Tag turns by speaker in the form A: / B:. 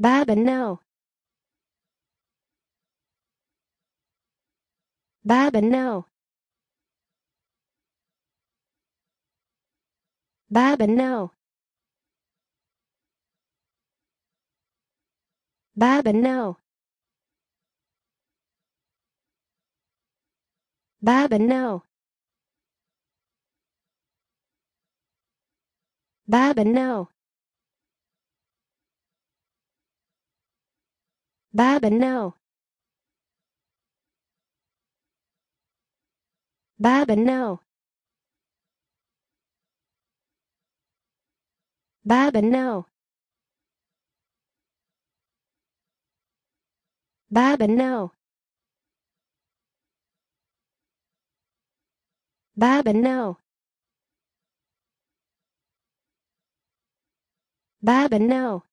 A: Babineaux, Babineaux, Babineaux, Babineaux, Babineaux, Babineaux, Babineaux, Babineaux, Babineaux, Babineaux, Babineaux, Babineaux,